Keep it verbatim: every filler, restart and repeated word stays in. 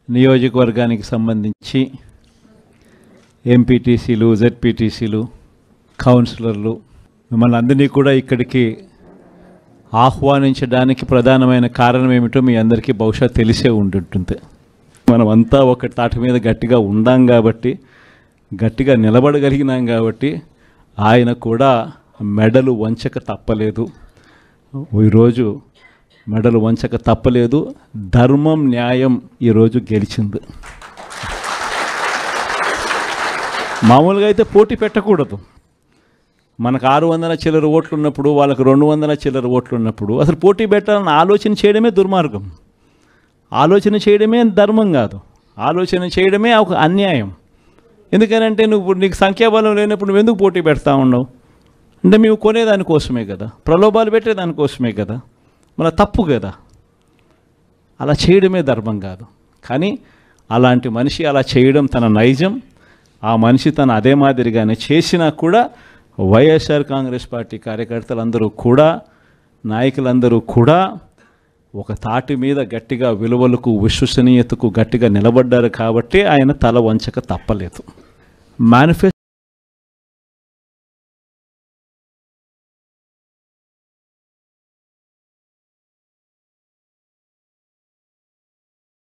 నియోజకవర్గానికి సంబంధించి ఎంపీటీసీలు, జెడ్పీటీసీలు, కౌన్సిలర్లు మిమ్మల్ని అందరినీ కూడా ఇక్కడికి ఆహ్వానించడానికి ప్రధానమైన కారణం ఏమిటో మీ అందరికీ బహుశా తెలిసే ఉంటుంటుంది. మనమంతా ఒక తాటి మీద గట్టిగా ఉండాం కాబట్టి, గట్టిగా నిలబడగలిగినాం కాబట్టి ఆయన కూడా మెడలు వంచక తప్పలేదు. ఈరోజు మెడలు వంచక తప్పలేదు. ధర్మం, న్యాయం ఈరోజు గెలిచింది. మామూలుగా అయితే పోటీ పెట్టకూడదు. మనకు ఆరు వందల చిల్లర ఓట్లు ఉన్నప్పుడు, వాళ్ళకు రెండు వందల చిల్లర ఓట్లు ఉన్నప్పుడు అసలు పోటీ పెట్టాలని ఆలోచన చేయడమే దుర్మార్గం. ఆలోచన చేయడమే ధర్మం కాదు, ఆలోచన చేయడమే ఒక అన్యాయం. ఎందుకనంటే నువ్వు నీకు సంఖ్యాబలం లేనప్పుడు నువ్వు ఎందుకు పోటీ పెడతా ఉన్నావు అంటే మేము కొనేదానికోసమే కదా, ప్రలోభాలు పెట్టేదానికోసమే కదా, మన తప్పు కదా. అలా చేయడమే ధర్మం కాదు. కానీ అలాంటి మనిషి అలా చేయడం తన నైజం. ఆ మనిషి తన అదే మాదిరిగానే చేసినా కూడా వైఎస్ఆర్ కాంగ్రెస్ పార్టీ కార్యకర్తలందరూ కూడా, నాయకులందరూ కూడా ఒక తాటి మీద గట్టిగా విలువలకు, విశ్వసనీయతకు గట్టిగా నిలబడ్డారు కాబట్టి ఆయన తల వంచక తప్పలేదు. మేనిఫెస్టో